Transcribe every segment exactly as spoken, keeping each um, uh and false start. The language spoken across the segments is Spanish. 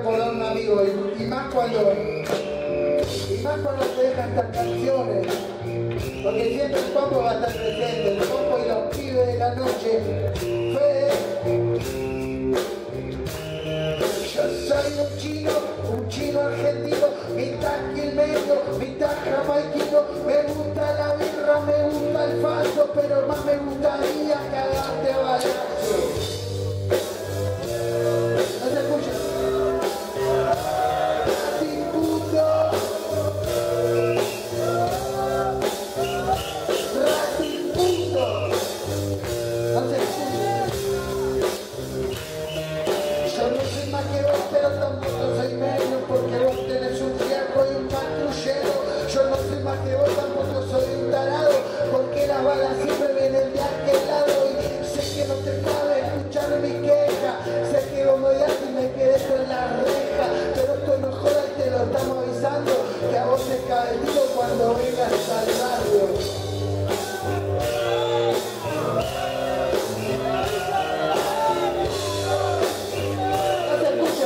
recordar a un amigo, y, y más cuando y más cuando te dejan estas canciones, porque siempre el Popo va a estar presente, el Popo y los pibes de la noche. Fue, yo soy un chino, un chino argentino, mitad quilmeño, mitad jamaiquino, me gusta la birra, me gusta el falso, pero más me gustaría cagarte balazo. ¿No se escucha? Cuando vengas al barrio. ¿No se escucha?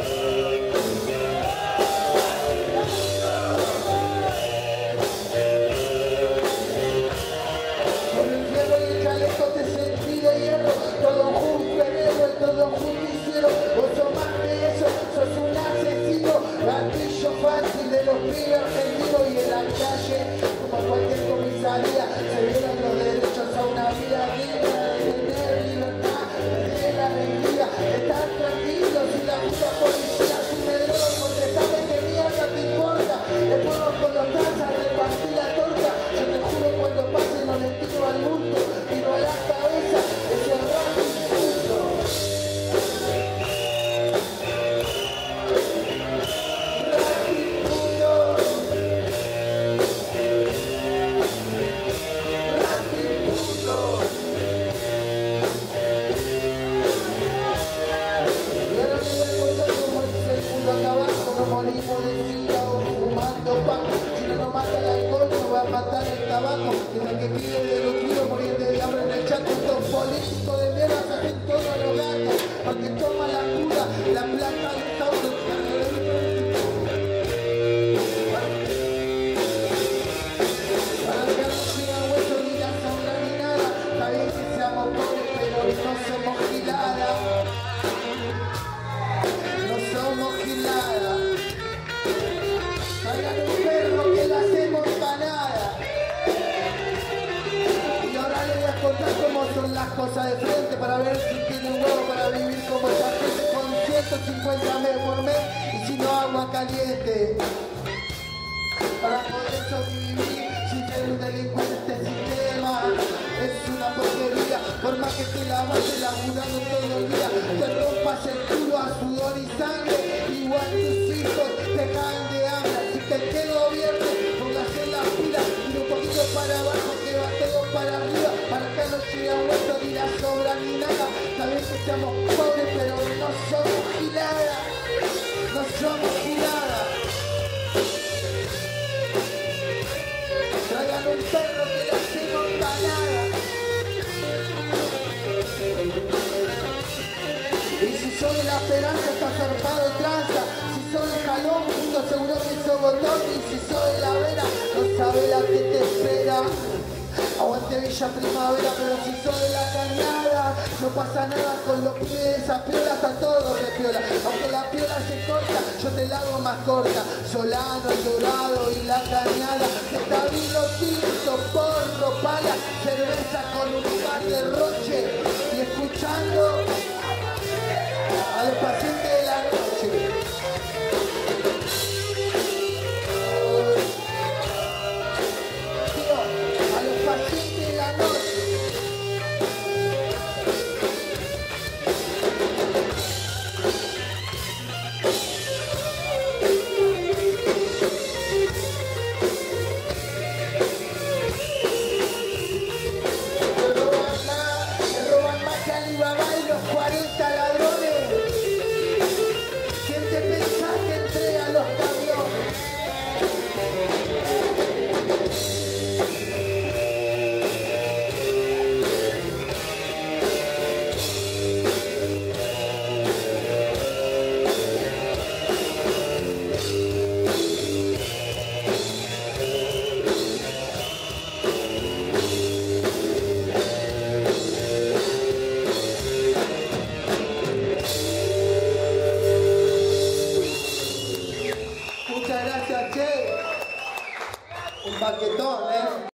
Con el hierro y el chaleco te sentí de hierro, todo junto en héroe, todo justiciero. Vos sos más que eso, sos un asesino, gatillo fácil de los pibes argentinos. Y en la calle, como cualquier comisaría, se violan los derechos a una vida digna de tener libertad, de tener alegría, de estar tranquilos y la puta policía si me droga, contestame que mierda te importa, le pongo con los tazas a repartir la torta, yo te juro cuando pase no le tiro al mundo, tiro a la cabeza, ese rato injusto. Matar el tabaco, y el que pide de los tiros morir de hambre en el chaco. Estos políticos de mierda saben todo a los gatos, porque toman la cura, la plata del Estado. Para que no siga hueso ni la sombra ni nada, está bien que seamos pobres, pero no somos giladas. No somos giladas. Traigan un perro que la hacemos empanada. Y ahora les voy a contar cómo son las cosas de frente para ver si tiene un huevo para vivir como esta gente con ciento cincuenta meses por mes y si no agua caliente. Para poder sobrevivir sin ser un delincuente sistema. Es una porquería, por más que te la vayas laburando todo el día, te rompas el culo a sudor y sangre, igual tus hijos te caen de hambre. Así que el que gobierne, póngase las pilas, y un poquito para abajo, que va todo para arriba, para que no llegue a hueso ni la sobra ni nada. Sabes que seamos pobres, pero no somos giladas, no somos giladas. Traigan un perro que la hacemos empanada. Y si soy la esperanza, está zarpado de tranza. Si soy el jalón, mundo seguro que soy botón. Y si soy la vera, no sabe la que te espera. Aguante Villa Primavera, pero si soy la cañada, no pasa nada con los pies de esa piola, está todo de piola. Aunque la piola se corta, yo te la hago más corta. Solano, el Dorado y la cañada, está vino tinto, porro, pala, cerveza con un par de roche. Y escuchando